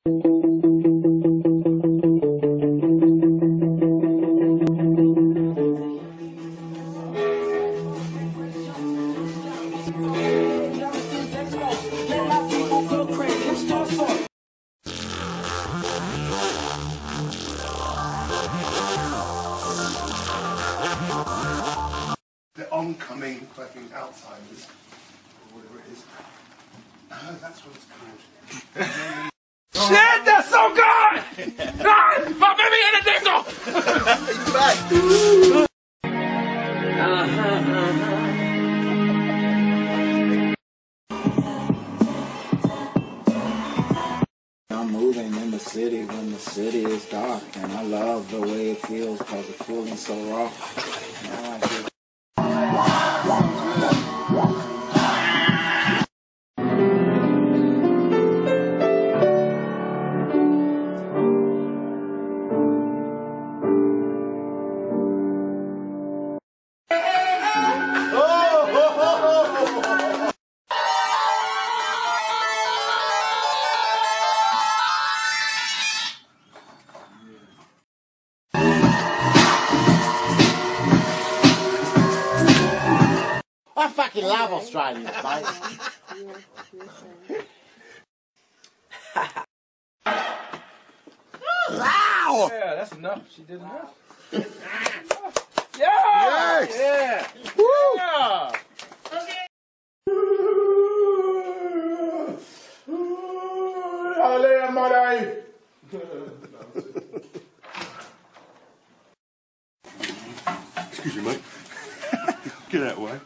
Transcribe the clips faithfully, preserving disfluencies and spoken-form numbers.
The oncoming fucking Alzheimer's, or whatever it is. Oh, that's what it's called. Shit, that's so good! Ah, my baby in the dingle! He's back! Uh-huh, uh-huh. I'm moving in the city when the city is dark, and I love the way it feels because it's feeling so raw. Now I just I fucking love Australians, mate. Wow! Yeah, that's enough. She did enough. Yeah! Yes! Yeah! Woo! Yeah! Allez, Malay! Excuse me, mate. Get out of the way.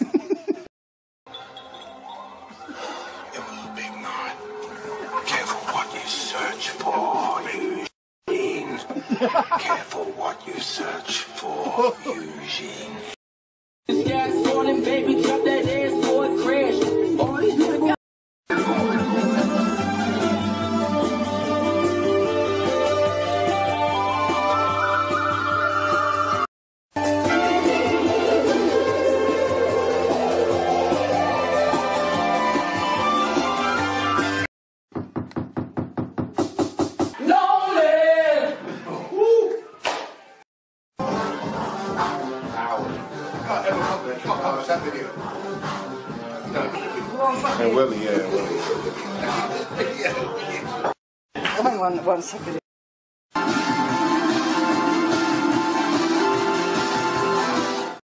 Big man. Careful what you search for, Eugene. Careful what you search for, Eugene. gas on him, baby, drop that ass for a crash. All these niggas got That video. No. And Willie, yeah, Willie. Hang on one second.